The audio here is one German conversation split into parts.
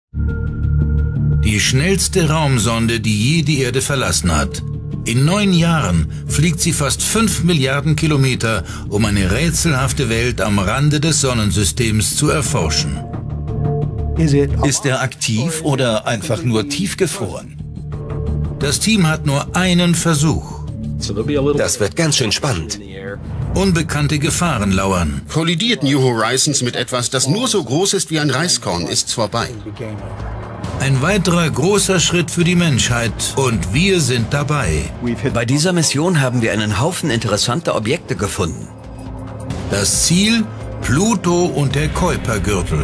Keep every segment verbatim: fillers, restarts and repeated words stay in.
Die schnellste Raumsonde, die je die Erde verlassen hat. In neun Jahren fliegt sie fast fünf Milliarden Kilometer, um eine rätselhafte Welt am Rande des Sonnensystems zu erforschen. Ist er aktiv oder einfach nur tiefgefroren? Das Team hat nur einen Versuch. Das wird ganz schön spannend. Unbekannte Gefahren lauern. Kollidiert New Horizons mit etwas, das nur so groß ist wie ein Reiskorn, ist's vorbei. Ein weiterer großer Schritt für die Menschheit und wir sind dabei. Bei dieser Mission haben wir einen Haufen interessanter Objekte gefunden. Das Ziel? Pluto und der Kuipergürtel.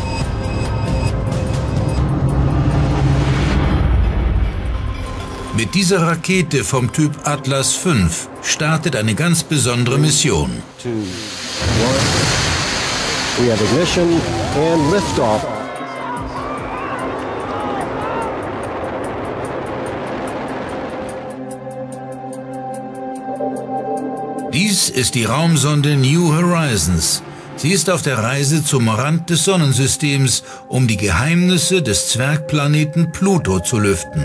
Mit dieser Rakete vom Typ Atlas fünf startet eine ganz besondere Mission. We have ignition and liftoff. Dies ist die Raumsonde New Horizons. Sie ist auf der Reise zum Rand des Sonnensystems, um die Geheimnisse des Zwergplaneten Pluto zu lüften.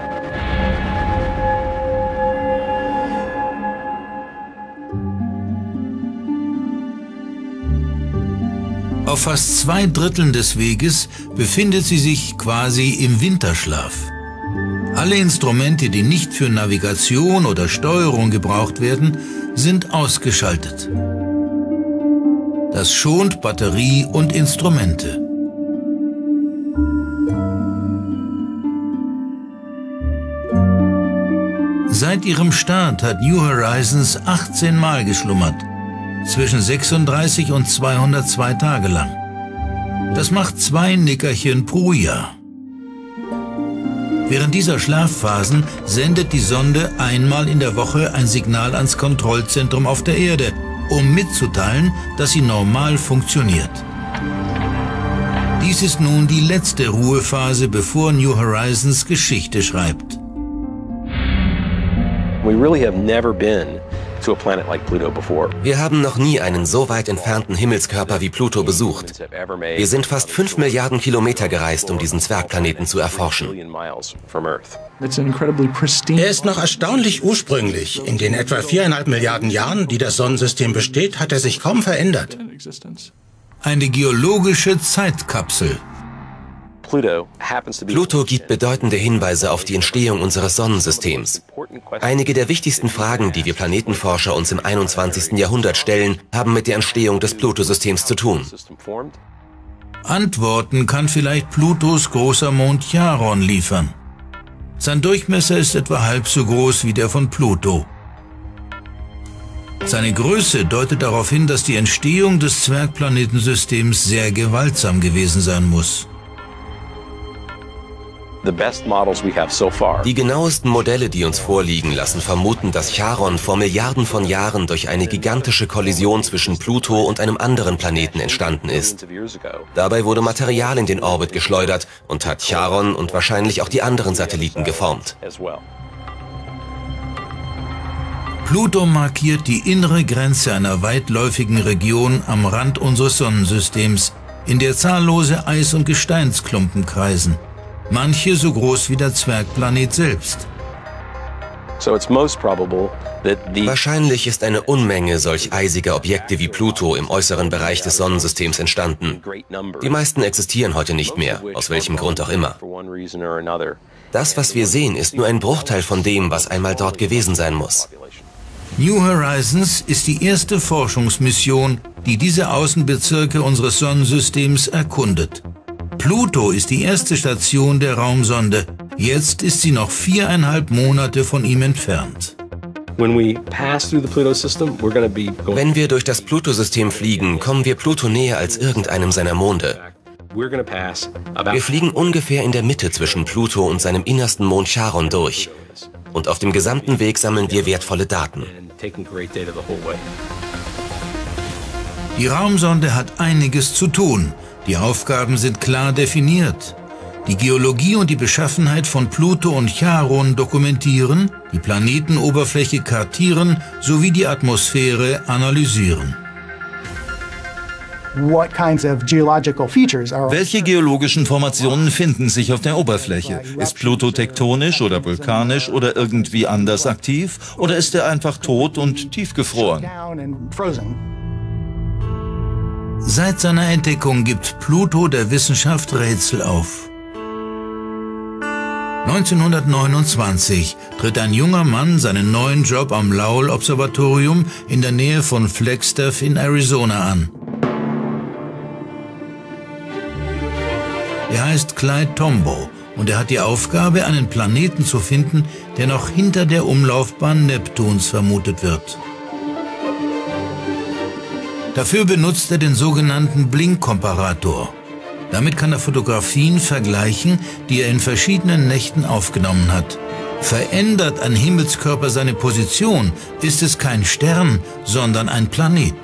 Auf fast zwei Dritteln des Weges befindet sie sich quasi im Winterschlaf. Alle Instrumente, die nicht für Navigation oder Steuerung gebraucht werden, sind ausgeschaltet. Das schont Batterie und Instrumente. Seit ihrem Start hat New Horizons achtzehn Mal geschlummert, zwischen sechsunddreißig und zweihundertzwei Tage lang. Das macht zwei Nickerchen pro Jahr. Während dieser Schlafphasen sendet die Sonde einmal in der Woche ein Signal ans Kontrollzentrum auf der Erde, um mitzuteilen, dass sie normal funktioniert. Dies ist nun die letzte Ruhephase, bevor New Horizons Geschichte schreibt. We really have never been to a planet like Pluto before. Wir haben noch nie einen so weit entfernten Himmelskörper wie Pluto besucht. Wir sind fast fünf Milliarden Kilometer gereist, um diesen Zwergplaneten zu erforschen. Er ist noch erstaunlich ursprünglich. In den etwa viereinhalb Milliarden Jahren, die das Sonnensystem besteht, hat er sich kaum verändert. Eine geologische Zeitkapsel. Pluto gibt bedeutende Hinweise auf die Entstehung unseres Sonnensystems. Einige der wichtigsten Fragen, die wir Planetenforscher uns im einundzwanzigsten Jahrhundert stellen, haben mit der Entstehung des Pluto-Systems zu tun. Antworten kann vielleicht Plutos großer Mond Charon liefern. Sein Durchmesser ist etwa halb so groß wie der von Pluto. Seine Größe deutet darauf hin, dass die Entstehung des Zwergplanetensystems sehr gewaltsam gewesen sein muss. Die genauesten Modelle, die uns vorliegen, lassen vermuten, dass Charon vor Milliarden von Jahren durch eine gigantische Kollision zwischen Pluto und einem anderen Planeten entstanden ist. Dabei wurde Material in den Orbit geschleudert und hat Charon und wahrscheinlich auch die anderen Satelliten geformt. Pluto markiert die innere Grenze einer weitläufigen Region am Rand unseres Sonnensystems, in der zahllose Eis- und Gesteinsklumpen kreisen. Manche so groß wie der Zwergplanet selbst. Wahrscheinlich ist eine Unmenge solch eisiger Objekte wie Pluto im äußeren Bereich des Sonnensystems entstanden. Die meisten existieren heute nicht mehr, aus welchem Grund auch immer. Das, was wir sehen, ist nur ein Bruchteil von dem, was einmal dort gewesen sein muss. New Horizons ist die erste Forschungsmission, die diese Außenbezirke unseres Sonnensystems erkundet. Pluto ist die erste Station der Raumsonde. Jetzt ist sie noch viereinhalb Monate von ihm entfernt. Wenn wir durch das Pluto-System fliegen, kommen wir Pluto näher als irgendeinem seiner Monde. Wir fliegen ungefähr in der Mitte zwischen Pluto und seinem innersten Mond Charon durch. Und auf dem gesamten Weg sammeln wir wertvolle Daten. Die Raumsonde hat einiges zu tun. Die Aufgaben sind klar definiert. Die Geologie und die Beschaffenheit von Pluto und Charon dokumentieren, die Planetenoberfläche kartieren sowie die Atmosphäre analysieren. Welche geologischen Formationen finden sich auf der Oberfläche? Ist Pluto tektonisch oder vulkanisch oder irgendwie anders aktiv? Oder ist er einfach tot und tiefgefroren? Seit seiner Entdeckung gibt Pluto der Wissenschaft Rätsel auf. neunzehnhundertneunundzwanzig tritt ein junger Mann seinen neuen Job am Lowell-Observatorium in der Nähe von Flagstaff in Arizona an. Er heißt Clyde Tombaugh und er hat die Aufgabe, einen Planeten zu finden, der noch hinter der Umlaufbahn Neptuns vermutet wird. Dafür benutzt er den sogenannten Blink-Komparator. Damit kann er Fotografien vergleichen, die er in verschiedenen Nächten aufgenommen hat. Verändert ein Himmelskörper seine Position, ist es kein Stern, sondern ein Planet.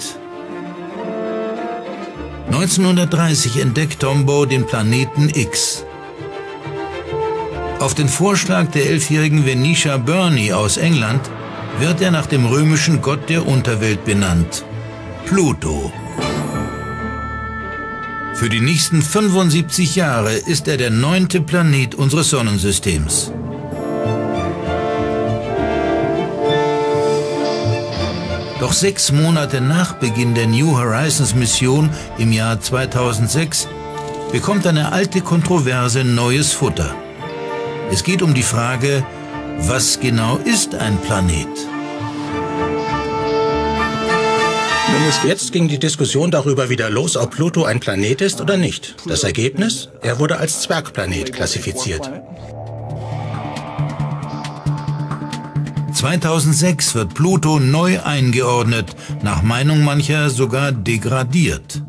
neunzehnhundertdreißig entdeckt Tombaugh den Planeten X. Auf den Vorschlag der elfjährigen Venetia Burney aus England wird er nach dem römischen Gott der Unterwelt benannt, Pluto. Für die nächsten fünfundsiebzig Jahre ist er der neunte Planet unseres Sonnensystems. Doch sechs Monate nach Beginn der New Horizons Mission im Jahr zweitausendsechs bekommt eine alte Kontroverse neues Futter. Es geht um die Frage, was genau ist ein Planet? Jetzt ging die Diskussion darüber wieder los, ob Pluto ein Planet ist oder nicht. Das Ergebnis? Er wurde als Zwergplanet klassifiziert. zweitausendsechs wird Pluto neu eingeordnet, nach Meinung mancher sogar degradiert.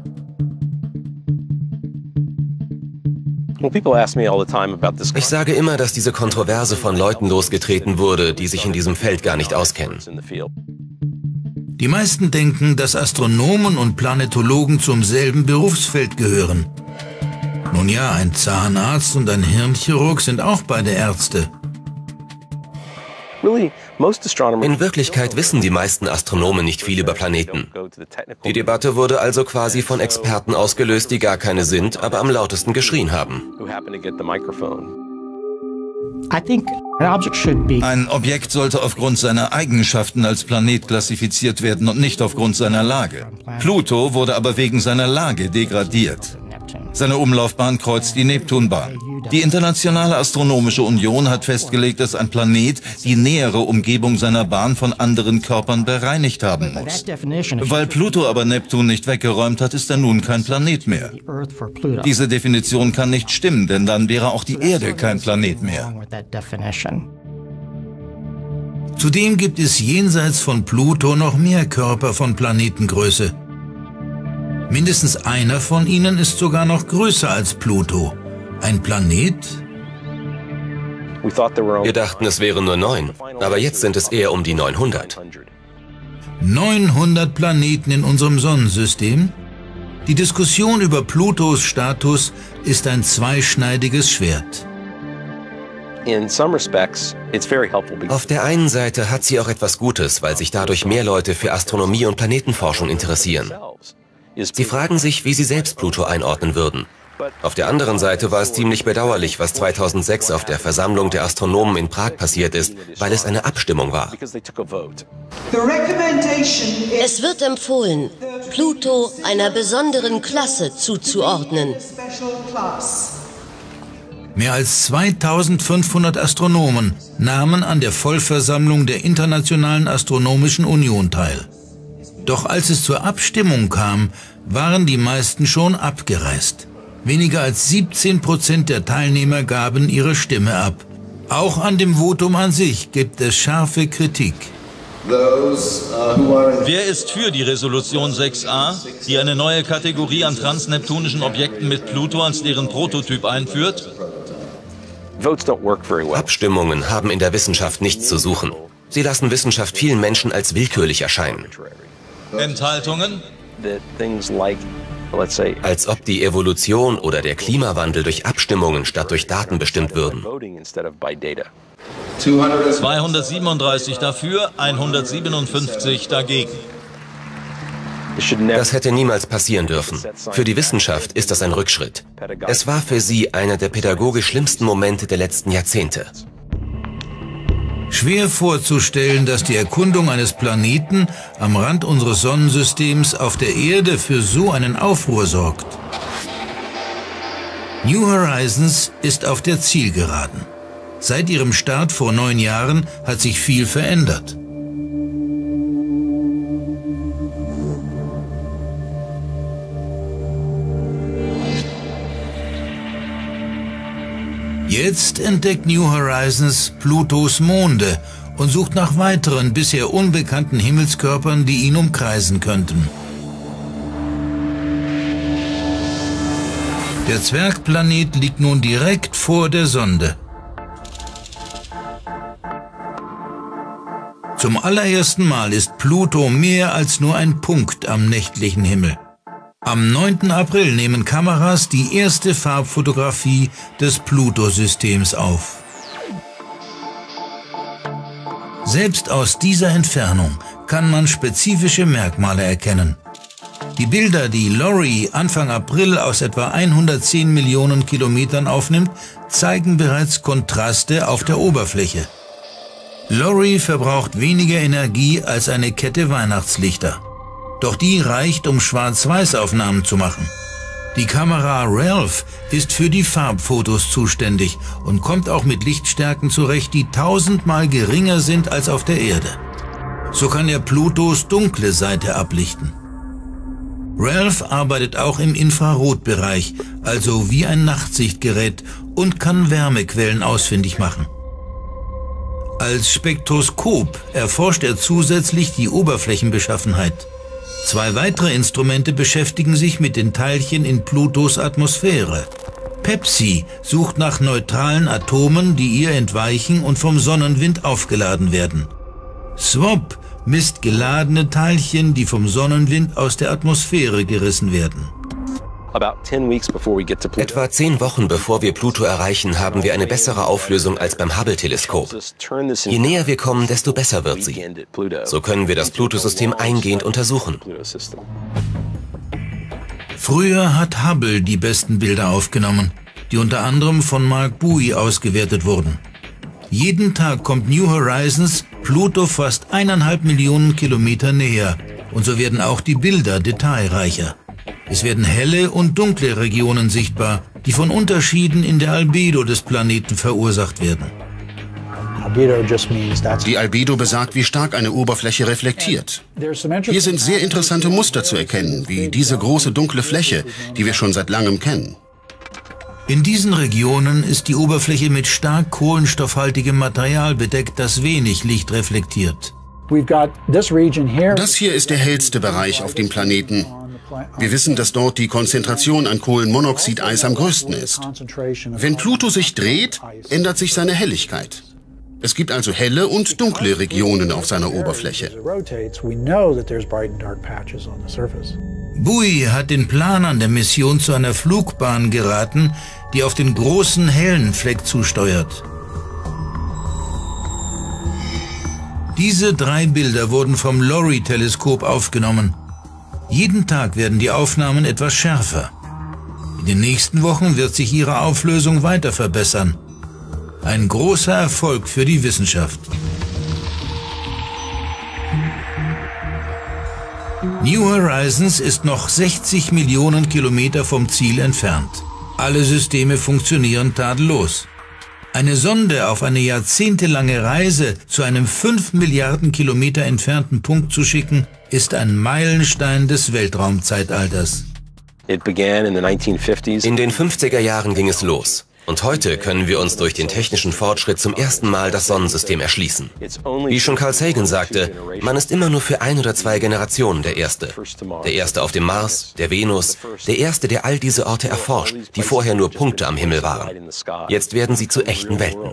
Ich sage immer, dass diese Kontroverse von Leuten losgetreten wurde, die sich in diesem Feld gar nicht auskennen. Die meisten denken, dass Astronomen und Planetologen zum selben Berufsfeld gehören. Nun ja, ein Zahnarzt und ein Hirnchirurg sind auch beide Ärzte. In Wirklichkeit wissen die meisten Astronomen nicht viel über Planeten. Die Debatte wurde also quasi von Experten ausgelöst, die gar keine sind, aber am lautesten geschrien haben. Ein Objekt sollte aufgrund seiner Eigenschaften als Planet klassifiziert werden und nicht aufgrund seiner Lage. Pluto wurde aber wegen seiner Lage degradiert. Seine Umlaufbahn kreuzt die Neptunbahn. Die Internationale Astronomische Union hat festgelegt, dass ein Planet die nähere Umgebung seiner Bahn von anderen Körpern bereinigt haben muss. Weil Pluto aber Neptun nicht weggeräumt hat, ist er nun kein Planet mehr. Diese Definition kann nicht stimmen, denn dann wäre auch die Erde kein Planet mehr. Zudem gibt es jenseits von Pluto noch mehr Körper von Planetengröße. Mindestens einer von ihnen ist sogar noch größer als Pluto. Ein Planet? Wir dachten, es wären nur neun, aber jetzt sind es eher um die neunhundert. neunhundert Planeten in unserem Sonnensystem? Die Diskussion über Plutos Status ist ein zweischneidiges Schwert. Auf der einen Seite hat sie auch etwas Gutes, weil sich dadurch mehr Leute für Astronomie und Planetenforschung interessieren. Sie fragen sich, wie sie selbst Pluto einordnen würden. Auf der anderen Seite war es ziemlich bedauerlich, was zweitausendsechs auf der Versammlung der Astronomen in Prag passiert ist, weil es eine Abstimmung war. Es wird empfohlen, Pluto einer besonderen Klasse zuzuordnen. Mehr als zweitausendfünfhundert Astronomen nahmen an der Vollversammlung der Internationalen Astronomischen Union teil. Doch als es zur Abstimmung kam, waren die meisten schon abgereist. Weniger als siebzehn Prozent der Teilnehmer gaben ihre Stimme ab. Auch an dem Votum an sich gibt es scharfe Kritik. Wer ist für die Resolution sechs a, die eine neue Kategorie an transneptunischen Objekten mit Pluto als deren Prototyp einführt? Abstimmungen haben in der Wissenschaft nichts zu suchen. Sie lassen Wissenschaft vielen Menschen als willkürlich erscheinen. Enthaltungen? Als ob die Evolution oder der Klimawandel durch Abstimmungen statt durch Daten bestimmt würden. zweihundertsiebenunddreißig dafür, hundertsiebenundfünfzig dagegen. Das hätte niemals passieren dürfen. Für die Wissenschaft ist das ein Rückschritt. Es war für sie einer der pädagogisch schlimmsten Momente der letzten Jahrzehnte. Schwer vorzustellen, dass die Erkundung eines Planeten am Rand unseres Sonnensystems auf der Erde für so einen Aufruhr sorgt. New Horizons ist auf der Zielgeraden. Seit ihrem Start vor neun Jahren hat sich viel verändert. Jetzt entdeckt New Horizons Plutos Monde und sucht nach weiteren bisher unbekannten Himmelskörpern, die ihn umkreisen könnten. Der Zwergplanet liegt nun direkt vor der Sonde. Zum allerersten Mal ist Pluto mehr als nur ein Punkt am nächtlichen Himmel. Am neunten April nehmen Kameras die erste Farbfotografie des Pluto-Systems auf. Selbst aus dieser Entfernung kann man spezifische Merkmale erkennen. Die Bilder, die LORRI Anfang April aus etwa hundertzehn Millionen Kilometern aufnimmt, zeigen bereits Kontraste auf der Oberfläche. LORRI verbraucht weniger Energie als eine Kette Weihnachtslichter. Doch die reicht, um Schwarz-Weiß-Aufnahmen zu machen. Die Kamera Ralph ist für die Farbfotos zuständig und kommt auch mit Lichtstärken zurecht, die tausendmal geringer sind als auf der Erde. So kann er Plutos dunkle Seite ablichten. Ralph arbeitet auch im Infrarotbereich, also wie ein Nachtsichtgerät, und kann Wärmequellen ausfindig machen. Als Spektroskop erforscht er zusätzlich die Oberflächenbeschaffenheit. Zwei weitere Instrumente beschäftigen sich mit den Teilchen in Plutos Atmosphäre. PEPSI sucht nach neutralen Atomen, die ihr entweichen und vom Sonnenwind aufgeladen werden. SWOP misst geladene Teilchen, die vom Sonnenwind aus der Atmosphäre gerissen werden. Etwa zehn Wochen bevor wir Pluto erreichen, haben wir eine bessere Auflösung als beim Hubble-Teleskop. Je näher wir kommen, desto besser wird sie. So können wir das Pluto-System eingehend untersuchen. Früher hat Hubble die besten Bilder aufgenommen, die unter anderem von Mark Buoy ausgewertet wurden. Jeden Tag kommt New Horizons Pluto fast eineinhalb Millionen Kilometer näher und so werden auch die Bilder detailreicher. Es werden helle und dunkle Regionen sichtbar, die von Unterschieden in der Albedo des Planeten verursacht werden. Die Albedo besagt, wie stark eine Oberfläche reflektiert. Hier sind sehr interessante Muster zu erkennen, wie diese große dunkle Fläche, die wir schon seit langem kennen. In diesen Regionen ist die Oberfläche mit stark kohlenstoffhaltigem Material bedeckt, das wenig Licht reflektiert. Das hier ist der hellste Bereich auf dem Planeten. Wir wissen, dass dort die Konzentration an Kohlenmonoxideis am größten ist. Wenn Pluto sich dreht, ändert sich seine Helligkeit. Es gibt also helle und dunkle Regionen auf seiner Oberfläche. Buoy hat den Planern der Mission zu einer Flugbahn geraten, die auf den großen hellen Fleck zusteuert. Diese drei Bilder wurden vom LORRI-Teleskop aufgenommen. Jeden Tag werden die Aufnahmen etwas schärfer. In den nächsten Wochen wird sich ihre Auflösung weiter verbessern. Ein großer Erfolg für die Wissenschaft. New Horizons ist noch sechzig Millionen Kilometer vom Ziel entfernt. Alle Systeme funktionieren tadellos. Eine Sonde auf eine jahrzehntelange Reise zu einem fünf Milliarden Kilometer entfernten Punkt zu schicken, ist ein Meilenstein des Weltraumzeitalters. In den fünfziger Jahren ging es los. Und heute können wir uns durch den technischen Fortschritt zum ersten Mal das Sonnensystem erschließen. Wie schon Carl Sagan sagte, man ist immer nur für ein oder zwei Generationen der Erste. Der Erste auf dem Mars, der Venus, der Erste, der all diese Orte erforscht, die vorher nur Punkte am Himmel waren. Jetzt werden sie zu echten Welten.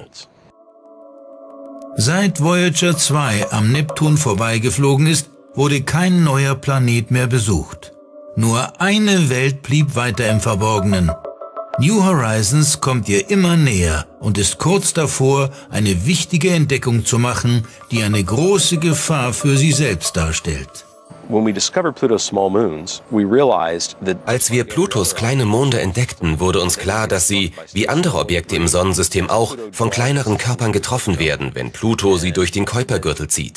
Seit Voyager zwei am Neptun vorbeigeflogen ist, wurde kein neuer Planet mehr besucht. Nur eine Welt blieb weiter im Verborgenen. New Horizons kommt ihr immer näher und ist kurz davor, eine wichtige Entdeckung zu machen, die eine große Gefahr für sie selbst darstellt. Als wir Plutos kleine Monde entdeckten, wurde uns klar, dass sie, wie andere Objekte im Sonnensystem auch, von kleineren Körpern getroffen werden, wenn Pluto sie durch den Kuipergürtel zieht.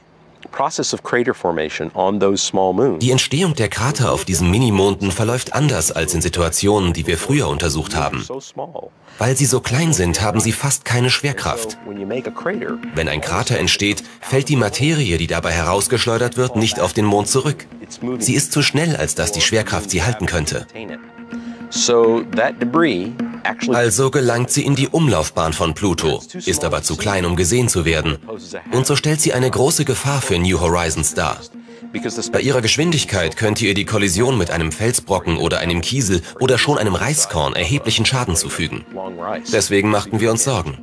Die Entstehung der Krater auf diesen Minimonden verläuft anders als in Situationen, die wir früher untersucht haben. Weil sie so klein sind, haben sie fast keine Schwerkraft. Wenn ein Krater entsteht, fällt die Materie, die dabei herausgeschleudert wird, nicht auf den Mond zurück. Sie ist zu schnell, als dass die Schwerkraft sie halten könnte. Also gelangt sie in die Umlaufbahn von Pluto, ist aber zu klein, um gesehen zu werden. Und so stellt sie eine große Gefahr für New Horizons dar. Bei ihrer Geschwindigkeit könnte ihr die Kollision mit einem Felsbrocken oder einem Kiesel oder schon einem Reiskorn erheblichen Schaden zufügen. Deswegen machten wir uns Sorgen.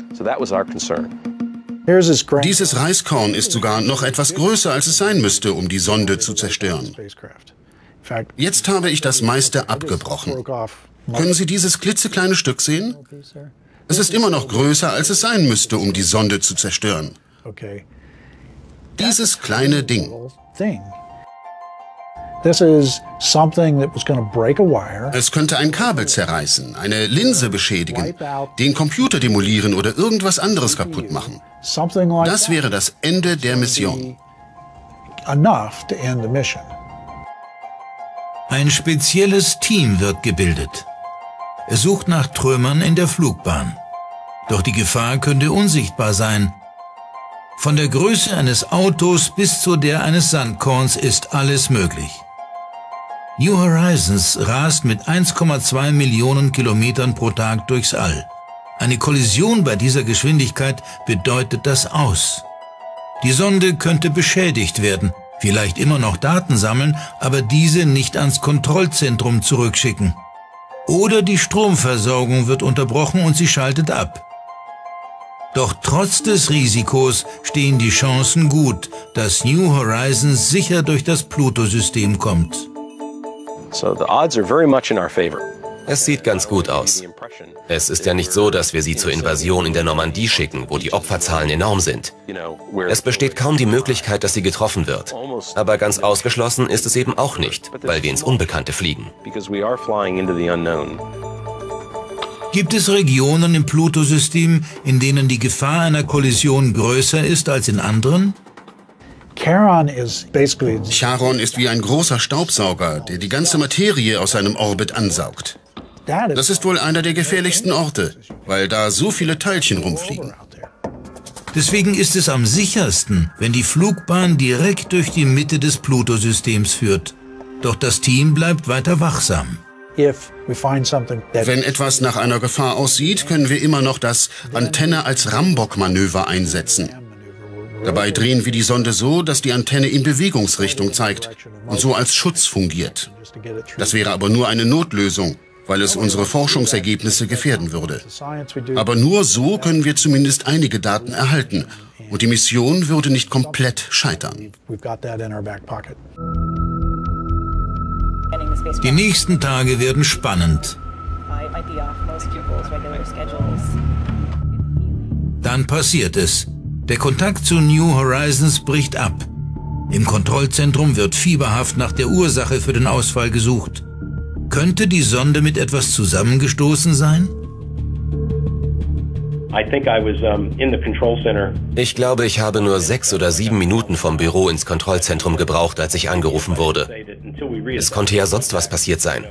Dieses Reiskorn ist sogar noch etwas größer, als es sein müsste, um die Sonde zu zerstören. Jetzt habe ich das meiste abgebrochen. Können Sie dieses klitzekleine Stück sehen? Es ist immer noch größer, als es sein müsste, um die Sonde zu zerstören. Dieses kleine Ding. Es könnte ein Kabel zerreißen, eine Linse beschädigen, den Computer demolieren oder irgendwas anderes kaputt machen. Das wäre das Ende der Mission. Ein spezielles Team wird gebildet. Es sucht nach Trümmern in der Flugbahn. Doch die Gefahr könnte unsichtbar sein. Von der Größe eines Autos bis zu der eines Sandkorns ist alles möglich. New Horizons rast mit eins Komma zwei Millionen Kilometern pro Tag durchs All. Eine Kollision bei dieser Geschwindigkeit bedeutet das Aus. Die Sonde könnte beschädigt werden, vielleicht immer noch Daten sammeln, aber diese nicht ans Kontrollzentrum zurückschicken. Oder die Stromversorgung wird unterbrochen und sie schaltet ab. Doch trotz des Risikos stehen die Chancen gut, dass New Horizons sicher durch das Pluto-System kommt. So the odds are very much in our favor. Es sieht ganz gut aus. Es ist ja nicht so, dass wir sie zur Invasion in der Normandie schicken, wo die Opferzahlen enorm sind. Es besteht kaum die Möglichkeit, dass sie getroffen wird. Aber ganz ausgeschlossen ist es eben auch nicht, weil wir ins Unbekannte fliegen. Gibt es Regionen im Pluto-System, in denen die Gefahr einer Kollision größer ist als in anderen? Charon ist wie ein großer Staubsauger, der die ganze Materie aus seinem Orbit ansaugt. Das ist wohl einer der gefährlichsten Orte, weil da so viele Teilchen rumfliegen. Deswegen ist es am sichersten, wenn die Flugbahn direkt durch die Mitte des Pluto-Systems führt. Doch das Team bleibt weiter wachsam. Wenn etwas nach einer Gefahr aussieht, können wir immer noch das Antenne als Rambock-Manöver einsetzen. Dabei drehen wir die Sonde so, dass die Antenne in Bewegungsrichtung zeigt und so als Schutz fungiert. Das wäre aber nur eine Notlösung, weil es unsere Forschungsergebnisse gefährden würde. Aber nur so können wir zumindest einige Daten erhalten und die Mission würde nicht komplett scheitern. Die nächsten Tage werden spannend. Dann passiert es. Der Kontakt zu New Horizons bricht ab. Im Kontrollzentrum wird fieberhaft nach der Ursache für den Ausfall gesucht. Könnte die Sonde mit etwas zusammengestoßen sein? Ich glaube, ich habe nur sechs oder sieben Minuten vom Büro ins Kontrollzentrum gebraucht, als ich angerufen wurde. Es konnte ja sonst was passiert sein.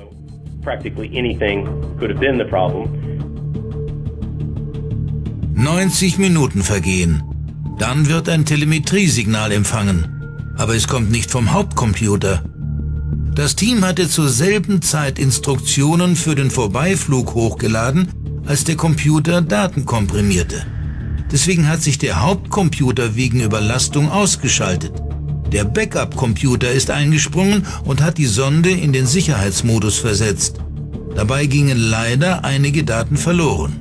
neunzig Minuten vergehen. Dann wird ein Telemetriesignal empfangen. Aber es kommt nicht vom Hauptcomputer. Das Team hatte zur selben Zeit Instruktionen für den Vorbeiflug hochgeladen, als der Computer Daten komprimierte. Deswegen hat sich der Hauptcomputer wegen Überlastung ausgeschaltet. Der Backup-Computer ist eingesprungen und hat die Sonde in den Sicherheitsmodus versetzt. Dabei gingen leider einige Daten verloren.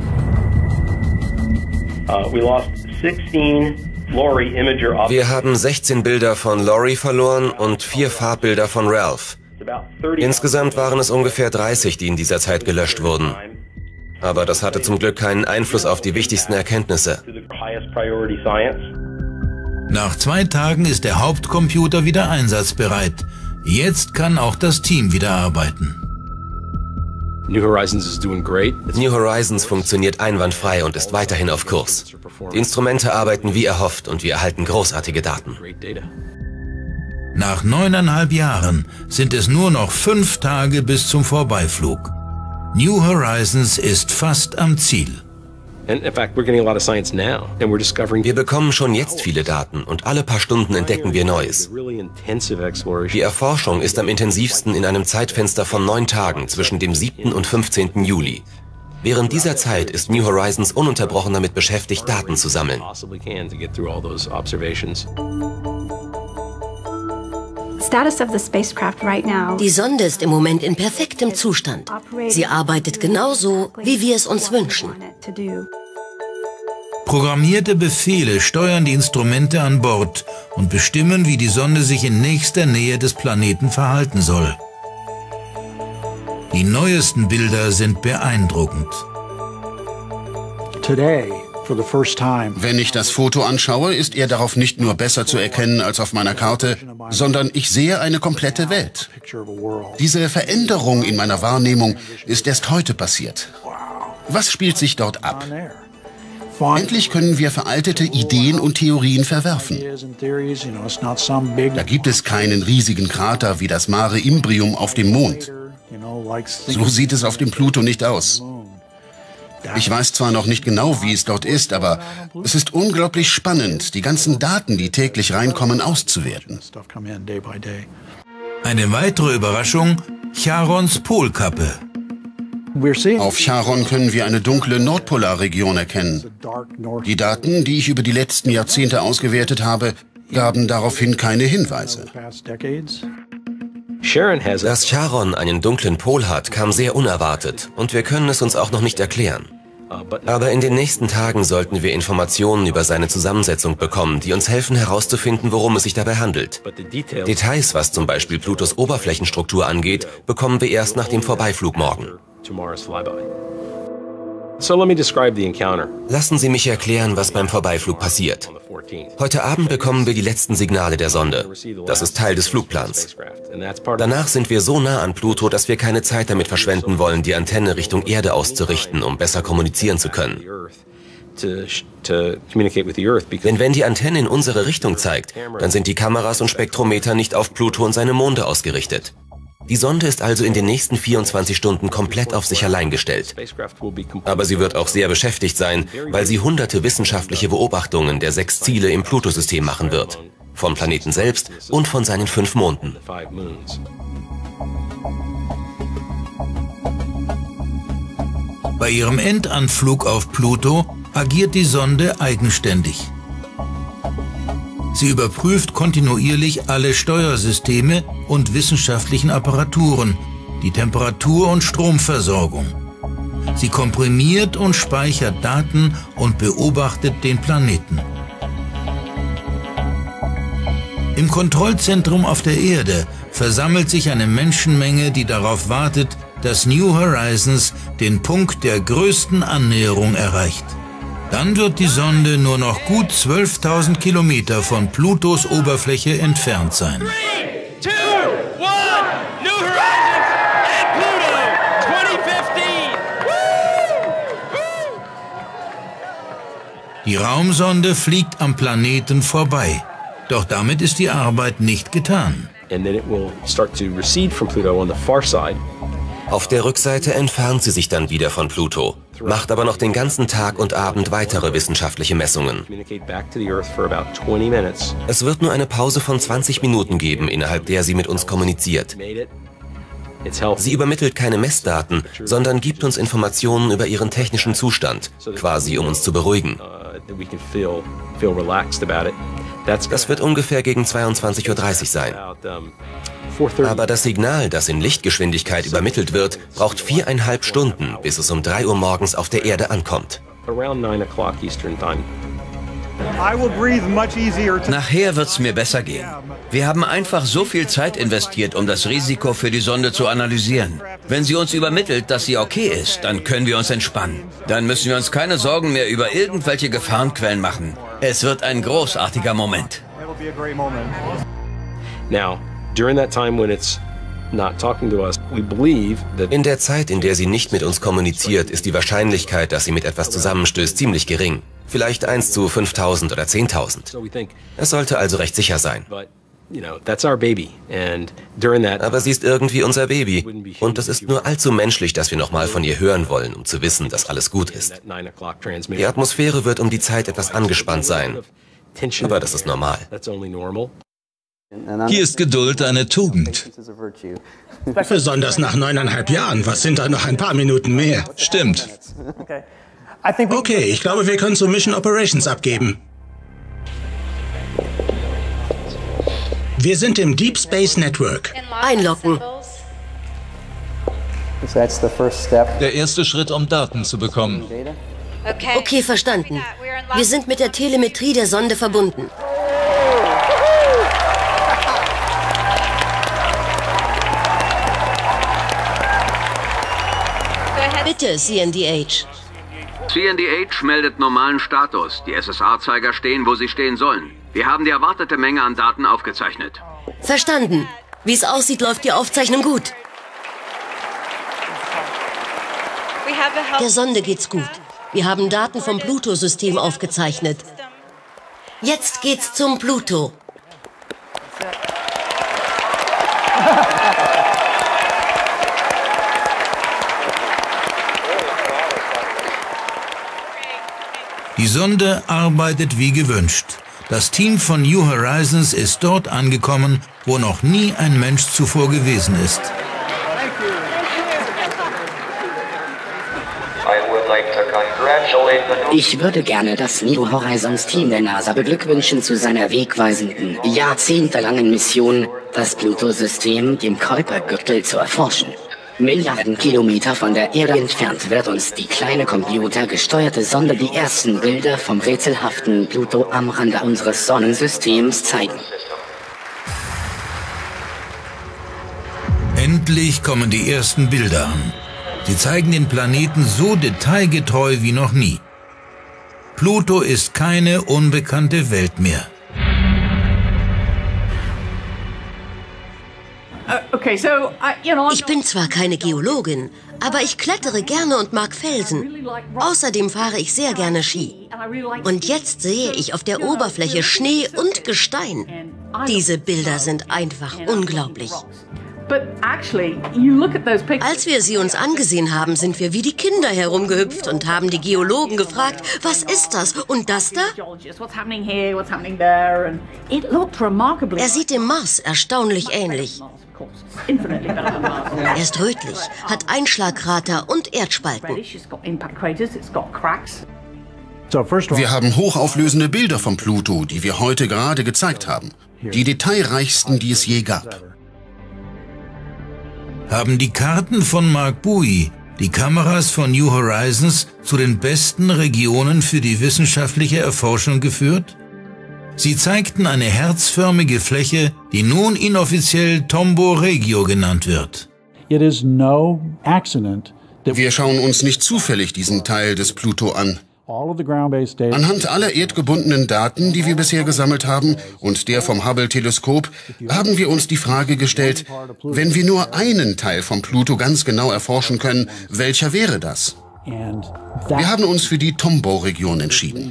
Wir haben sechzehn Bilder von Laurie verloren und vier Farbbilder von Ralph. Insgesamt waren es ungefähr dreißig, die in dieser Zeit gelöscht wurden. Aber das hatte zum Glück keinen Einfluss auf die wichtigsten Erkenntnisse. Nach zwei Tagen ist der Hauptcomputer wieder einsatzbereit. Jetzt kann auch das Team wieder arbeiten. New Horizons is doing great. New Horizons funktioniert einwandfrei und ist weiterhin auf Kurs. Die Instrumente arbeiten wie erhofft und wir erhalten großartige Daten. Nach neuneinhalb Jahren sind es nur noch fünf Tage bis zum Vorbeiflug. New Horizons ist fast am Ziel. Wir bekommen schon jetzt viele Daten und alle paar Stunden entdecken wir Neues. Die Erforschung ist am intensivsten in einem Zeitfenster von neun Tagen zwischen dem siebten und fünfzehnten Juli. Während dieser Zeit ist New Horizons ununterbrochen damit beschäftigt, Daten zu sammeln. Die Sonde ist im Moment in perfektem Zustand. Sie arbeitet genauso, wie wir es uns wünschen. Programmierte Befehle steuern die Instrumente an Bord und bestimmen, wie die Sonde sich in nächster Nähe des Planeten verhalten soll. Die neuesten Bilder sind beeindruckend. Wenn ich das Foto anschaue, ist er darauf nicht nur besser zu erkennen als auf meiner Karte, sondern ich sehe eine komplette Welt. Diese Veränderung in meiner Wahrnehmung ist erst heute passiert. Was spielt sich dort ab? Endlich können wir veraltete Ideen und Theorien verwerfen. Da gibt es keinen riesigen Krater wie das Mare Imbrium auf dem Mond. So sieht es auf dem Pluto nicht aus. Ich weiß zwar noch nicht genau, wie es dort ist, aber es ist unglaublich spannend, die ganzen Daten, die täglich reinkommen, auszuwerten. Eine weitere Überraschung, Charons Polkappe. Auf Charon können wir eine dunkle Nordpolarregion erkennen. Die Daten, die ich über die letzten Jahrzehnte ausgewertet habe, gaben daraufhin keine Hinweise. Dass Charon einen dunklen Pol hat, kam sehr unerwartet und wir können es uns auch noch nicht erklären. Aber in den nächsten Tagen sollten wir Informationen über seine Zusammensetzung bekommen, die uns helfen herauszufinden, worum es sich dabei handelt. Details, was zum Beispiel Plutos Oberflächenstruktur angeht, bekommen wir erst nach dem Vorbeiflug morgen. Lassen Sie mich erklären, was beim Vorbeiflug passiert. Heute Abend bekommen wir die letzten Signale der Sonde. Das ist Teil des Flugplans. Danach sind wir so nah an Pluto, dass wir keine Zeit damit verschwenden wollen, die Antenne Richtung Erde auszurichten, um besser kommunizieren zu können. Denn wenn die Antenne in unsere Richtung zeigt, dann sind die Kameras und Spektrometer nicht auf Pluto und seine Monde ausgerichtet. Die Sonde ist also in den nächsten vierundzwanzig Stunden komplett auf sich allein gestellt. Aber sie wird auch sehr beschäftigt sein, weil sie hunderte wissenschaftliche Beobachtungen der sechs Ziele im Pluto-System machen wird. Vom Planeten selbst und von seinen fünf Monden. Bei ihrem Endanflug auf Pluto agiert die Sonde eigenständig. Sie überprüft kontinuierlich alle Steuersysteme und wissenschaftlichen Apparaturen, die Temperatur- und Stromversorgung. Sie komprimiert und speichert Daten und beobachtet den Planeten. Im Kontrollzentrum auf der Erde versammelt sich eine Menschenmenge, die darauf wartet, dass New Horizons den Punkt der größten Annäherung erreicht. Dann wird die Sonde nur noch gut zwölftausend Kilometer von Plutos Oberfläche entfernt sein. Die Raumsonde fliegt am Planeten vorbei. Doch damit ist die Arbeit nicht getan. Auf der Rückseite entfernt sie sich dann wieder von Pluto, macht aber noch den ganzen Tag und Abend weitere wissenschaftliche Messungen. Es wird nur eine Pause von zwanzig Minuten geben, innerhalb der sie mit uns kommuniziert. Sie übermittelt keine Messdaten, sondern gibt uns Informationen über ihren technischen Zustand, quasi um uns zu beruhigen. Das wird ungefähr gegen zweiundzwanzig Uhr dreißig sein. Aber das Signal, das in Lichtgeschwindigkeit übermittelt wird, braucht viereinhalb Stunden, bis es um drei Uhr morgens auf der Erde ankommt. Nachher wird's mir besser gehen. Wir haben einfach so viel Zeit investiert, um das Risiko für die Sonde zu analysieren. Wenn sie uns übermittelt, dass sie okay ist, dann können wir uns entspannen. Dann müssen wir uns keine Sorgen mehr über irgendwelche Gefahrenquellen machen. Es wird ein großartiger Moment. Now, during that time when it's not talking to us, we believe that in der Zeit, in der sie nicht mit uns kommuniziert, ist die Wahrscheinlichkeit, dass sie mit etwas zusammenstößt, ziemlich gering. Vielleicht eins zu fünftausend oder zehntausend. Es sollte also recht sicher sein. Aber sie ist irgendwie unser Baby. Und es ist nur allzu menschlich, dass wir nochmal von ihr hören wollen, um zu wissen, dass alles gut ist. Die Atmosphäre wird um die Zeit etwas angespannt sein. Aber das ist normal. Hier ist Geduld eine Tugend. Besonders nach neuneinhalb Jahren. Was sind da noch ein paar Minuten mehr? Stimmt. Okay, ich glaube, wir können zu Mission Operations abgeben. Wir sind im Deep Space Network. Einloggen. Der erste Schritt, um Daten zu bekommen. Okay, verstanden. Wir sind mit der Telemetrie der Sonde verbunden. Bitte, C N D H. C N D H meldet normalen Status. Die S S A-Zeiger stehen, wo sie stehen sollen. Wir haben die erwartete Menge an Daten aufgezeichnet. Verstanden. Wie es aussieht, läuft die Aufzeichnung gut. Der Sonde geht's gut. Wir haben Daten vom Pluto-System aufgezeichnet. Jetzt geht's zum Pluto. Die Sonde arbeitet wie gewünscht. Das Team von New Horizons ist dort angekommen, wo noch nie ein Mensch zuvor gewesen ist. Ich würde gerne das New Horizons Team der NASA beglückwünschen zu seiner wegweisenden, jahrzehntelangen Mission, das Pluto-System, dem Kuipergürtel, zu erforschen. Milliarden Kilometer von der Erde entfernt wird uns die kleine computergesteuerte Sonde die ersten Bilder vom rätselhaften Pluto am Rande unseres Sonnensystems zeigen. Endlich kommen die ersten Bilder an. Sie zeigen den Planeten so detailgetreu wie noch nie. Pluto ist keine unbekannte Welt mehr. Ich bin zwar keine Geologin, aber ich klettere gerne und mag Felsen. Außerdem fahre ich sehr gerne Ski. Und jetzt sehe ich auf der Oberfläche Schnee und Gestein. Diese Bilder sind einfach unglaublich. Als wir sie uns angesehen haben, sind wir wie die Kinder herumgehüpft und haben die Geologen gefragt, was ist das und das da? Er sieht dem Mars erstaunlich ähnlich. Er ist rötlich, hat Einschlagkrater und Erdspalten. Wir haben hochauflösende Bilder von Pluto, die wir heute gerade gezeigt haben. Die detailreichsten, die es je gab. Haben die Karten von Mark Buoy die Kameras von New Horizons zu den besten Regionen für die wissenschaftliche Erforschung geführt? Sie zeigten eine herzförmige Fläche, die nun inoffiziell Tombo Regio genannt wird. Wir schauen uns nicht zufällig diesen Teil des Pluto an. Anhand aller erdgebundenen Daten, die wir bisher gesammelt haben, und der vom Hubble-Teleskop, haben wir uns die Frage gestellt, wenn wir nur einen Teil vom Pluto ganz genau erforschen können, welcher wäre das? Wir haben uns für die Tombo-Region entschieden.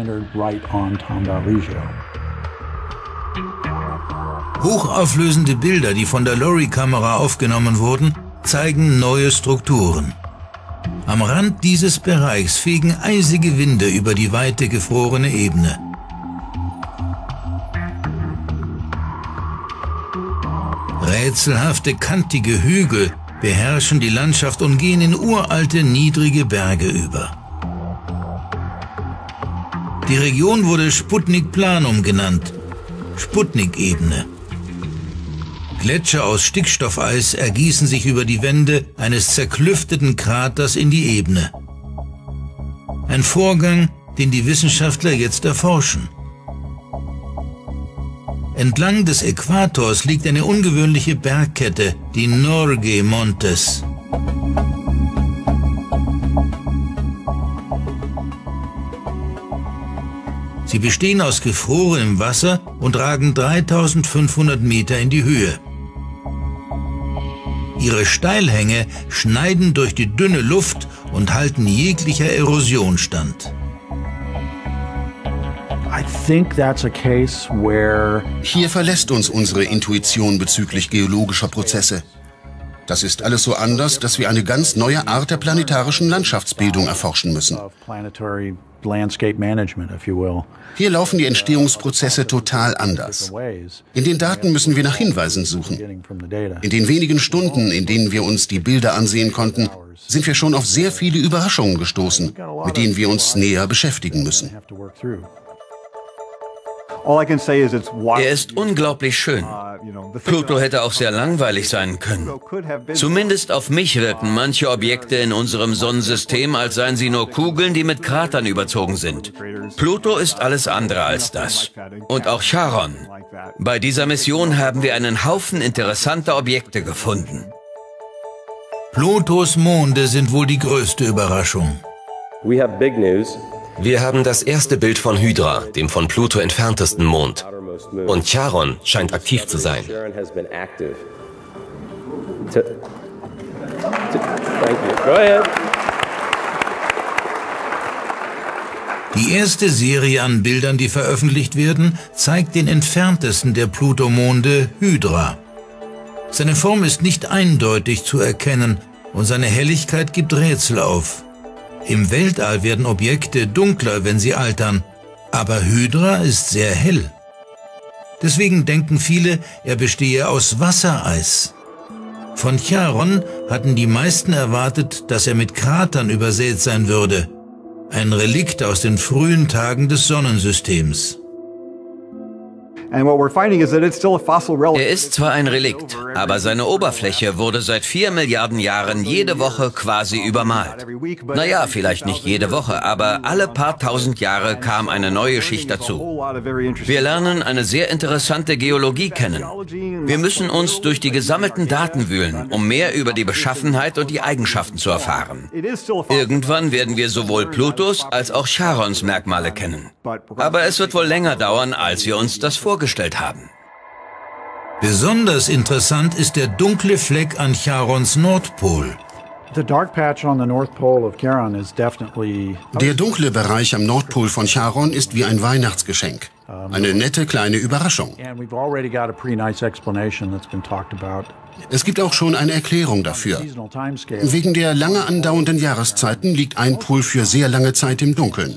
Hochauflösende Bilder, die von der LORRI-Kamera aufgenommen wurden, zeigen neue Strukturen. Am Rand dieses Bereichs fegen eisige Winde über die weite gefrorene Ebene. Rätselhafte, kantige Hügel beherrschen die Landschaft und gehen in uralte, niedrige Berge über. Die Region wurde Sputnik-Planum genannt, Sputnik-Ebene. Gletscher aus Stickstoffeis ergießen sich über die Wände eines zerklüfteten Kraters in die Ebene. Ein Vorgang, den die Wissenschaftler jetzt erforschen. Entlang des Äquators liegt eine ungewöhnliche Bergkette, die Norgay Montes. Sie bestehen aus gefrorenem Wasser und ragen dreitausendfünfhundert Meter in die Höhe. Ihre Steilhänge schneiden durch die dünne Luft und halten jeglicher Erosion stand. Hier verlässt uns unsere Intuition bezüglich geologischer Prozesse. Das ist alles so anders, dass wir eine ganz neue Art der planetarischen Landschaftsbildung erforschen müssen. Hier laufen die Entstehungsprozesse total anders. In den Daten müssen wir nach Hinweisen suchen. In den wenigen Stunden, in denen wir uns die Bilder ansehen konnten, sind wir schon auf sehr viele Überraschungen gestoßen, mit denen wir uns näher beschäftigen müssen. Er ist unglaublich schön. Pluto hätte auch sehr langweilig sein können. Zumindest auf mich wirken manche Objekte in unserem Sonnensystem, als seien sie nur Kugeln, die mit Kratern überzogen sind. Pluto ist alles andere als das. Und auch Charon. Bei dieser Mission haben wir einen Haufen interessanter Objekte gefunden. Plutos Monde sind wohl die größte Überraschung. We have big news. Wir haben das erste Bild von Hydra, dem von Pluto entferntesten Mond. Und Charon scheint aktiv zu sein. Die erste Serie an Bildern, die veröffentlicht werden, zeigt den entferntesten der Pluto-Monde, Hydra. Seine Form ist nicht eindeutig zu erkennen und seine Helligkeit gibt Rätsel auf. Im Weltall werden Objekte dunkler, wenn sie altern, aber Hydra ist sehr hell. Deswegen denken viele, er bestehe aus Wassereis. Von Charon hatten die meisten erwartet, dass er mit Kratern übersät sein würde. Ein Relikt aus den frühen Tagen des Sonnensystems. Er ist zwar ein Relikt, aber seine Oberfläche wurde seit vier Milliarden Jahren jede Woche quasi übermalt. Naja, vielleicht nicht jede Woche, aber alle paar tausend Jahre kam eine neue Schicht dazu. Wir lernen eine sehr interessante Geologie kennen. Wir müssen uns durch die gesammelten Daten wühlen, um mehr über die Beschaffenheit und die Eigenschaften zu erfahren. Irgendwann werden wir sowohl Plutos als auch Charons Merkmale kennen. Aber es wird wohl länger dauern, als wir uns das vorgestellt haben. Besonders interessant ist der dunkle Fleck an Charons Nordpol. Der dunkle Bereich am Nordpol von Charon ist wie ein Weihnachtsgeschenk. Eine nette kleine Überraschung. Es gibt auch schon eine Erklärung dafür. Wegen der lange andauernden Jahreszeiten liegt ein Pol für sehr lange Zeit im Dunkeln.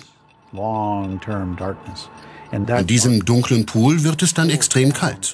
In diesem dunklen Pol wird es dann extrem kalt.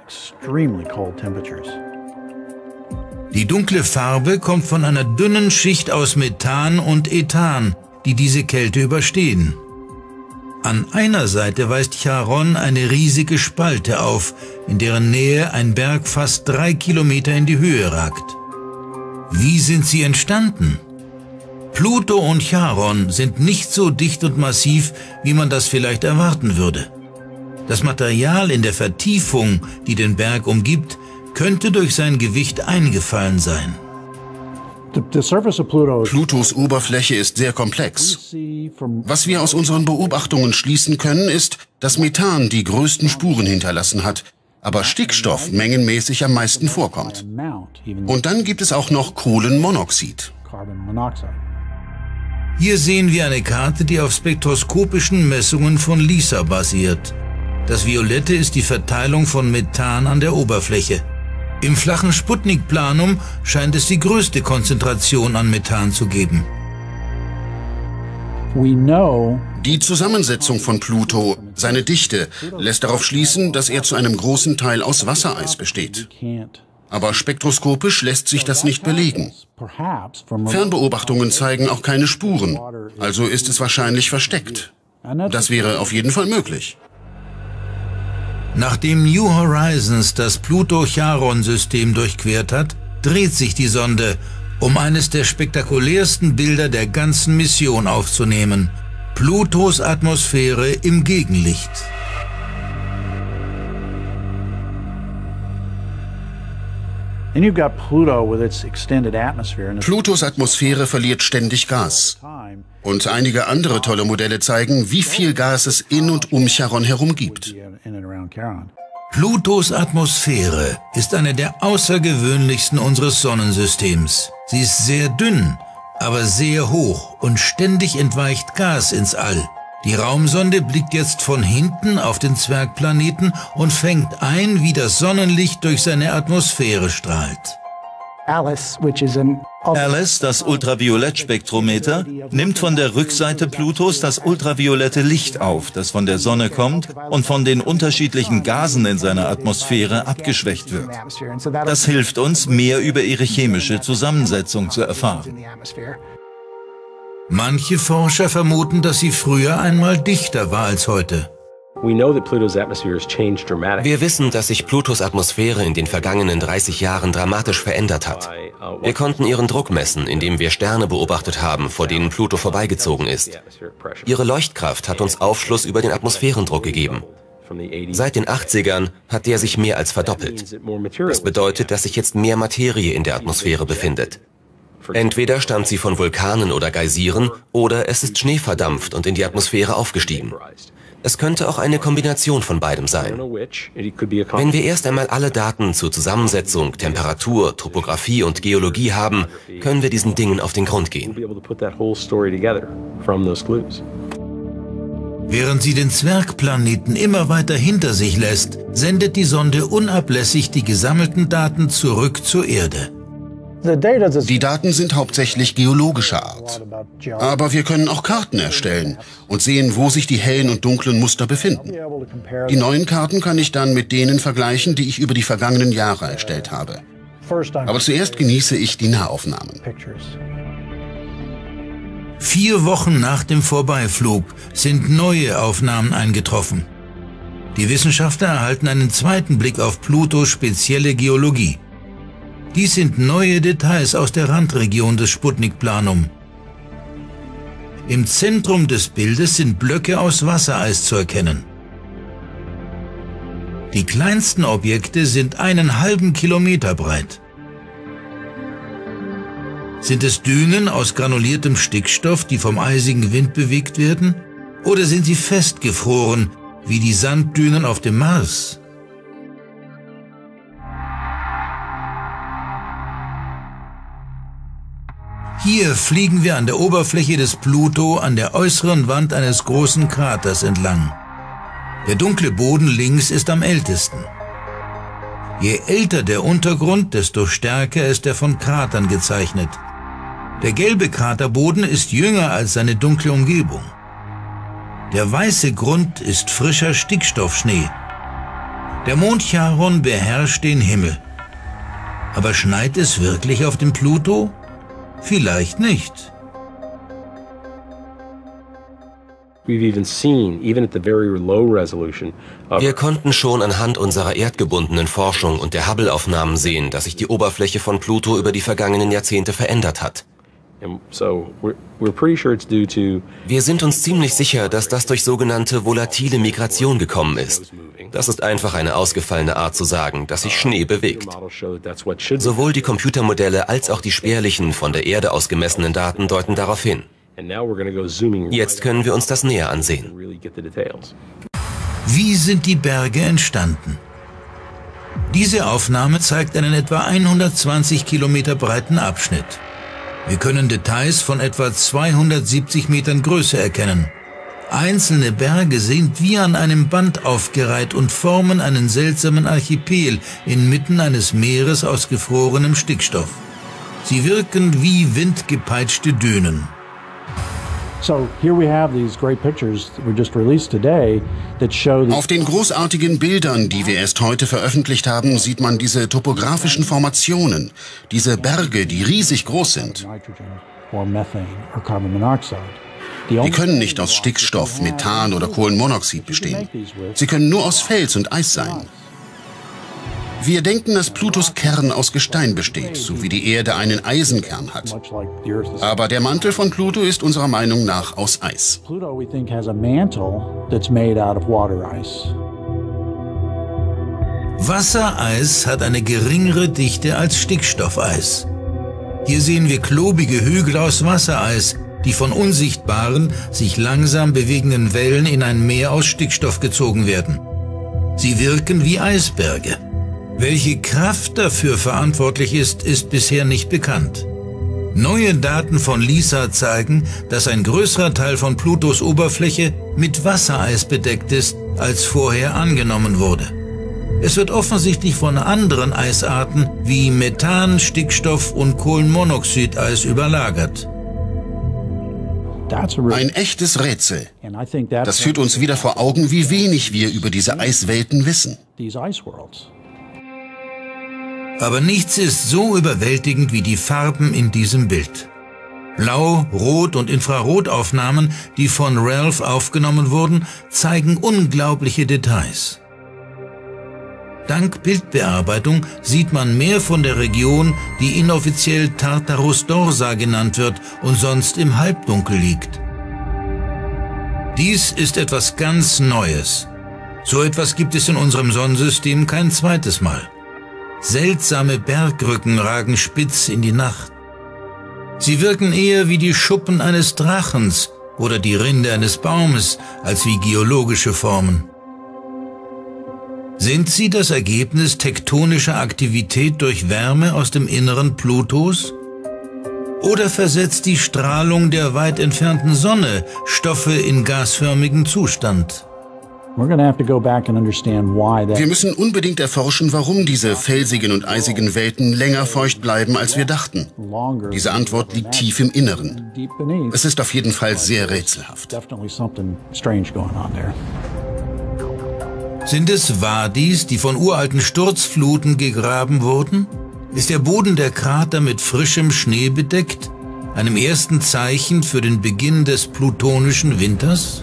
Die dunkle Farbe kommt von einer dünnen Schicht aus Methan und Ethan, die diese Kälte überstehen. An einer Seite weist Charon eine riesige Spalte auf, in deren Nähe ein Berg fast drei Kilometer in die Höhe ragt. Wie sind sie entstanden? Pluto und Charon sind nicht so dicht und massiv, wie man das vielleicht erwarten würde. Das Material in der Vertiefung, die den Berg umgibt, könnte durch sein Gewicht eingefallen sein. Plutos Oberfläche ist sehr komplex. Was wir aus unseren Beobachtungen schließen können, ist, dass Methan die größten Spuren hinterlassen hat, aber Stickstoff mengenmäßig am meisten vorkommt. Und dann gibt es auch noch Kohlenmonoxid. Hier sehen wir eine Karte, die auf spektroskopischen Messungen von LISA basiert. Das Violette ist die Verteilung von Methan an der Oberfläche. Im flachen Sputnik-Planum scheint es die größte Konzentration an Methan zu geben. Die Zusammensetzung von Pluto, seine Dichte, lässt darauf schließen, dass er zu einem großen Teil aus Wassereis besteht. Aber spektroskopisch lässt sich das nicht belegen. Fernbeobachtungen zeigen auch keine Spuren, also ist es wahrscheinlich versteckt. Das wäre auf jeden Fall möglich. Nachdem New Horizons das Pluto-Charon-System durchquert hat, dreht sich die Sonde, um eines der spektakulärsten Bilder der ganzen Mission aufzunehmen. Plutos Atmosphäre im Gegenlicht. Plutos Atmosphäre verliert ständig Gas. Und einige andere tolle Modelle zeigen, wie viel Gas es in und um Charon herum gibt. Plutos Atmosphäre ist eine der außergewöhnlichsten unseres Sonnensystems. Sie ist sehr dünn, aber sehr hoch und ständig entweicht Gas ins All. Die Raumsonde blickt jetzt von hinten auf den Zwergplaneten und fängt ein, wie das Sonnenlicht durch seine Atmosphäre strahlt. Alice, das Ultraviolettspektrometer, nimmt von der Rückseite Plutos das ultraviolette Licht auf, das von der Sonne kommt und von den unterschiedlichen Gasen in seiner Atmosphäre abgeschwächt wird. Das hilft uns, mehr über ihre chemische Zusammensetzung zu erfahren. Manche Forscher vermuten, dass sie früher einmal dichter war als heute. Wir wissen, dass sich Plutos Atmosphäre in den vergangenen dreißig Jahren dramatisch verändert hat. Wir konnten ihren Druck messen, indem wir Sterne beobachtet haben, vor denen Pluto vorbeigezogen ist. Ihre Leuchtkraft hat uns Aufschluss über den Atmosphärendruck gegeben. Seit den achtzigern hat der sich mehr als verdoppelt. Das bedeutet, dass sich jetzt mehr Materie in der Atmosphäre befindet. Entweder stammt sie von Vulkanen oder Geysiren, oder es ist Schnee verdampft und in die Atmosphäre aufgestiegen. Es könnte auch eine Kombination von beidem sein. Wenn wir erst einmal alle Daten zur Zusammensetzung, Temperatur, Topographie und Geologie haben, können wir diesen Dingen auf den Grund gehen. Während sie den Zwergplaneten immer weiter hinter sich lässt, sendet die Sonde unablässig die gesammelten Daten zurück zur Erde. Die Daten sind hauptsächlich geologischer Art. Aber wir können auch Karten erstellen und sehen, wo sich die hellen und dunklen Muster befinden. Die neuen Karten kann ich dann mit denen vergleichen, die ich über die vergangenen Jahre erstellt habe. Aber zuerst genieße ich die Nahaufnahmen. Vier Wochen nach dem Vorbeiflug sind neue Aufnahmen eingetroffen. Die Wissenschaftler erhalten einen zweiten Blick auf Plutos spezielle Geologie. Dies sind neue Details aus der Randregion des Sputnik-Planum. Im Zentrum des Bildes sind Blöcke aus Wassereis zu erkennen. Die kleinsten Objekte sind einen halben Kilometer breit. Sind es Dünen aus granuliertem Stickstoff, die vom eisigen Wind bewegt werden? Oder sind sie festgefroren, wie die Sanddünen auf dem Mars? Hier fliegen wir an der Oberfläche des Pluto an der äußeren Wand eines großen Kraters entlang. Der dunkle Boden links ist am ältesten. Je älter der Untergrund, desto stärker ist er von Kratern gezeichnet. Der gelbe Kraterboden ist jünger als seine dunkle Umgebung. Der weiße Grund ist frischer Stickstoffschnee. Der Mond Charon beherrscht den Himmel. Aber schneit es wirklich auf dem Pluto? Vielleicht nicht. Wir konnten schon anhand unserer erdgebundenen Forschung und der Hubble-Aufnahmen sehen, dass sich die Oberfläche von Pluto über die vergangenen Jahrzehnte verändert hat. Wir sind uns ziemlich sicher, dass das durch sogenannte volatile Migration gekommen ist. Das ist einfach eine ausgefallene Art zu sagen, dass sich Schnee bewegt. Sowohl die Computermodelle als auch die spärlichen, von der Erde aus gemessenen Daten deuten darauf hin. Jetzt können wir uns das näher ansehen. Wie sind die Berge entstanden? Diese Aufnahme zeigt einen etwa hundertzwanzig Kilometer breiten Abschnitt. Wir können Details von etwa zweihundertsiebzig Metern Größe erkennen. Einzelne Berge sind wie an einem Band aufgereiht und formen einen seltsamen Archipel inmitten eines Meeres aus gefrorenem Stickstoff. Sie wirken wie windgepeitschte Dünen. Auf den großartigen Bildern, die wir erst heute veröffentlicht haben, sieht man diese topografischen Formationen, diese Berge, die riesig groß sind. Die können nicht aus Stickstoff, Methan oder Kohlenmonoxid bestehen. Sie können nur aus Fels und Eis sein. Wir denken, dass Plutos Kern aus Gestein besteht, so wie die Erde einen Eisenkern hat. Aber der Mantel von Pluto ist unserer Meinung nach aus Eis. Wassereis hat eine geringere Dichte als Stickstoffeis. Hier sehen wir klobige Hügel aus Wassereis, die von unsichtbaren, sich langsam bewegenden Wellen in ein Meer aus Stickstoff gezogen werden. Sie wirken wie Eisberge. Welche Kraft dafür verantwortlich ist, ist bisher nicht bekannt. Neue Daten von LISA zeigen, dass ein größerer Teil von Plutos Oberfläche mit Wassereis bedeckt ist, als vorher angenommen wurde. Es wird offensichtlich von anderen Eisarten wie Methan, Stickstoff und Kohlenmonoxideis überlagert. Ein echtes Rätsel. Das führt uns wieder vor Augen, wie wenig wir über diese Eiswelten wissen. Aber nichts ist so überwältigend wie die Farben in diesem Bild. Blau-, Rot- und Infrarotaufnahmen, die von Ralph aufgenommen wurden, zeigen unglaubliche Details. Dank Bildbearbeitung sieht man mehr von der Region, die inoffiziell Tartarus Dorsa genannt wird und sonst im Halbdunkel liegt. Dies ist etwas ganz Neues. So etwas gibt es in unserem Sonnensystem kein zweites Mal. Seltsame Bergrücken ragen spitz in die Nacht. Sie wirken eher wie die Schuppen eines Drachens oder die Rinde eines Baumes als wie geologische Formen. Sind sie das Ergebnis tektonischer Aktivität durch Wärme aus dem Inneren Plutos? Oder versetzt die Strahlung der weit entfernten Sonne Stoffe in gasförmigen Zustand? Wir müssen unbedingt erforschen, warum diese felsigen und eisigen Welten länger feucht bleiben, als wir dachten. Diese Antwort liegt tief im Inneren. Es ist auf jeden Fall sehr rätselhaft. Sind es Wadis, die von uralten Sturzfluten gegraben wurden? Ist der Boden der Krater mit frischem Schnee bedeckt, einem ersten Zeichen für den Beginn des plutonischen Winters?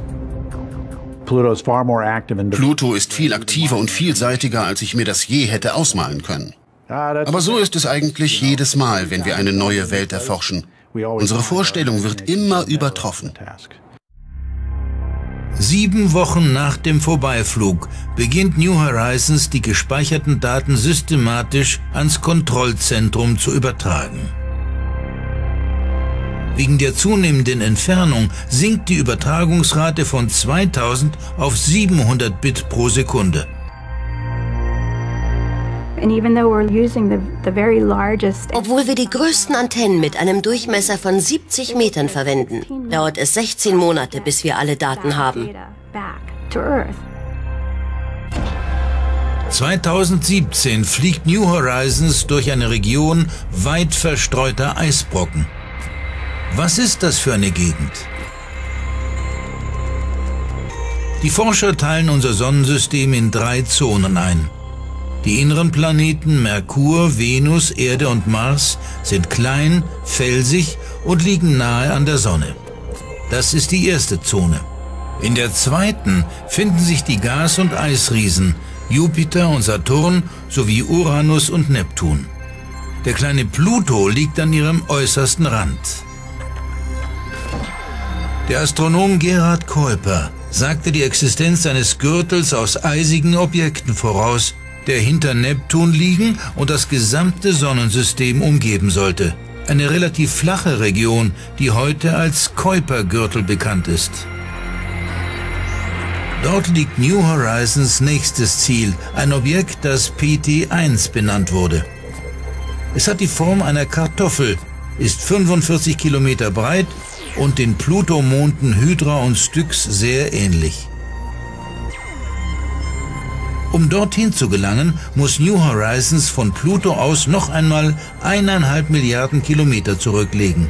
Pluto ist viel aktiver und vielseitiger, als ich mir das je hätte ausmalen können. Aber so ist es eigentlich jedes Mal, wenn wir eine neue Welt erforschen. Unsere Vorstellung wird immer übertroffen. Sieben Wochen nach dem Vorbeiflug beginnt New Horizons, die gespeicherten Daten systematisch ans Kontrollzentrum zu übertragen. Wegen der zunehmenden Entfernung sinkt die Übertragungsrate von zweitausend auf siebenhundert Bit pro Sekunde. Obwohl wir die größten Antennen mit einem Durchmesser von siebzig Metern verwenden, dauert es sechzehn Monate, bis wir alle Daten haben. zweitausendsiebzehn fliegt New Horizons durch eine Region weit verstreuter Eisbrocken. Was ist das für eine Gegend? Die Forscher teilen unser Sonnensystem in drei Zonen ein. Die inneren Planeten Merkur, Venus, Erde und Mars sind klein, felsig und liegen nahe an der Sonne. Das ist die erste Zone. In der zweiten finden sich die Gas- und Eisriesen, Jupiter und Saturn sowie Uranus und Neptun. Der kleine Pluto liegt an ihrem äußersten Rand. Der Astronom Gerhard Kuiper sagte die Existenz eines Gürtels aus eisigen Objekten voraus, der hinter Neptun liegen und das gesamte Sonnensystem umgeben sollte. Eine relativ flache Region, die heute als Kuiper-Gürtel bekannt ist. Dort liegt New Horizons nächstes Ziel, ein Objekt, das P T eins benannt wurde. Es hat die Form einer Kartoffel, ist fünfundvierzig Kilometer breit und den Pluto-Monden Hydra und Styx sehr ähnlich. Um dorthin zu gelangen, muss New Horizons von Pluto aus noch einmal eineinhalb Milliarden Kilometer zurücklegen.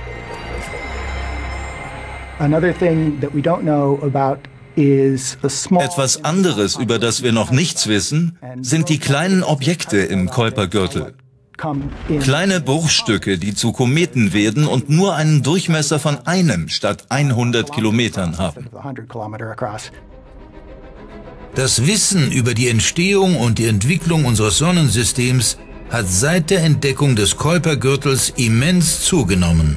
Etwas anderes, über das wir noch nichts wissen, sind die kleinen Objekte im Kuiper-Gürtel. Kleine Bruchstücke, die zu Kometen werden und nur einen Durchmesser von einem statt hundert Kilometern haben. Das Wissen über die Entstehung und die Entwicklung unseres Sonnensystems hat seit der Entdeckung des Kuipergürtels immens zugenommen.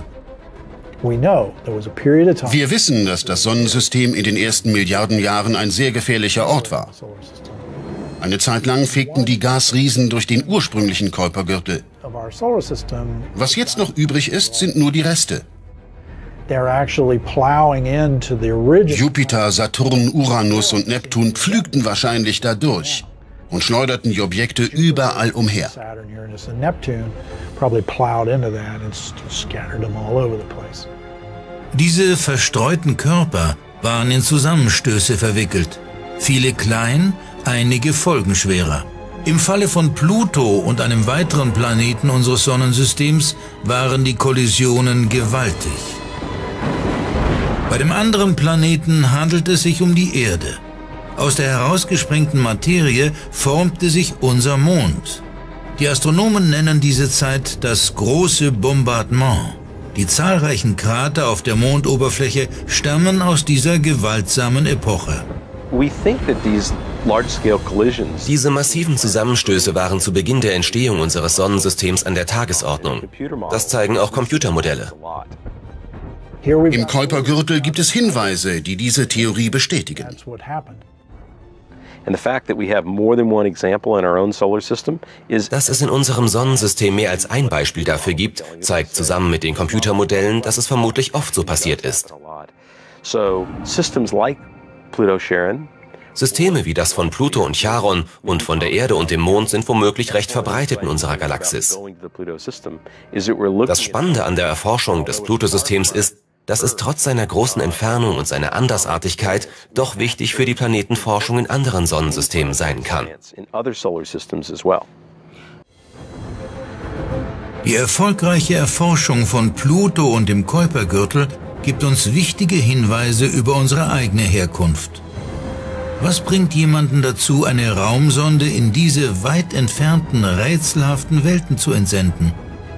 Wir wissen, dass das Sonnensystem in den ersten Milliarden Jahren ein sehr gefährlicher Ort war. Eine Zeit lang fegten die Gasriesen durch den ursprünglichen Kuipergürtel. Was jetzt noch übrig ist, sind nur die Reste. Jupiter, Saturn, Uranus und Neptun pflügten wahrscheinlich da durch und schleuderten die Objekte überall umher. Diese verstreuten Körper waren in Zusammenstöße verwickelt. Viele klein, einige folgenschwerer. Im Falle von Pluto und einem weiteren Planeten unseres Sonnensystems waren die Kollisionen gewaltig. Bei dem anderen Planeten handelt es sich um die Erde. Aus der herausgesprengten Materie formte sich unser Mond. Die Astronomen nennen diese Zeit das große Bombardement. Die zahlreichen Krater auf der Mondoberfläche stammen aus dieser gewaltsamen Epoche. Diese massiven Zusammenstöße waren zu Beginn der Entstehung unseres Sonnensystems an der Tagesordnung. Das zeigen auch Computermodelle. Im Kuipergürtel gibt es Hinweise, die diese Theorie bestätigen. Dass es in unserem Sonnensystem mehr als ein Beispiel dafür gibt, zeigt zusammen mit den Computermodellen, dass es vermutlich oft so passiert ist. Systeme wie das von Pluto und Charon und von der Erde und dem Mond sind womöglich recht verbreitet in unserer Galaxis. Das Spannende an der Erforschung des Pluto-Systems ist, dass es trotz seiner großen Entfernung und seiner Andersartigkeit doch wichtig für die Planetenforschung in anderen Sonnensystemen sein kann. Die erfolgreiche Erforschung von Pluto und dem Kuipergürtel gibt uns wichtige Hinweise über unsere eigene Herkunft. Was bringt jemanden dazu, eine Raumsonde in diese weit entfernten, rätselhaften Welten zu entsenden?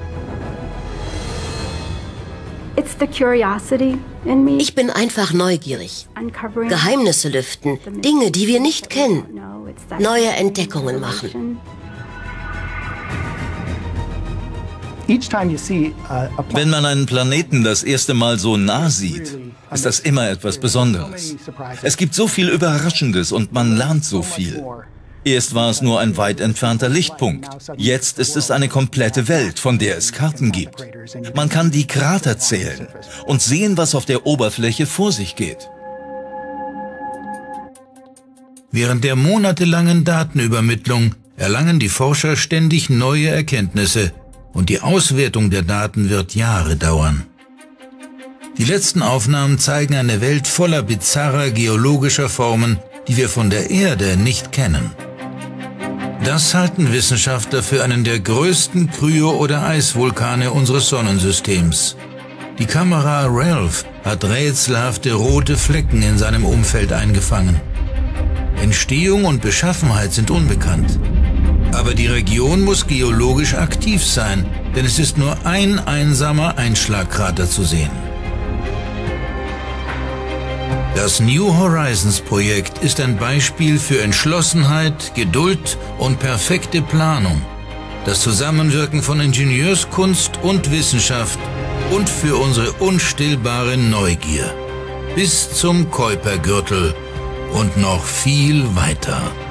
Ich bin einfach neugierig. Geheimnisse lüften, Dinge, die wir nicht kennen, neue Entdeckungen machen. Wenn man einen Planeten das erste Mal so nah sieht, ist das immer etwas Besonderes. Es gibt so viel Überraschendes und man lernt so viel. Erst war es nur ein weit entfernter Lichtpunkt. Jetzt ist es eine komplette Welt, von der es Karten gibt. Man kann die Krater zählen und sehen, was auf der Oberfläche vor sich geht. Während der monatelangen Datenübermittlung erlangen die Forscher ständig neue Erkenntnisse und die Auswertung der Daten wird Jahre dauern. Die letzten Aufnahmen zeigen eine Welt voller bizarrer geologischer Formen, die wir von der Erde nicht kennen. Das halten Wissenschaftler für einen der größten Kryo- oder Eisvulkane unseres Sonnensystems. Die Kamera Ralph hat rätselhafte rote Flecken in seinem Umfeld eingefangen. Entstehung und Beschaffenheit sind unbekannt. Aber die Region muss geologisch aktiv sein, denn es ist nur ein einsamer Einschlagkrater zu sehen. Das New Horizons Projekt ist ein Beispiel für Entschlossenheit, Geduld und perfekte Planung. Das Zusammenwirken von Ingenieurskunst und Wissenschaft und für unsere unstillbare Neugier. Bis zum Kuipergürtel und noch viel weiter.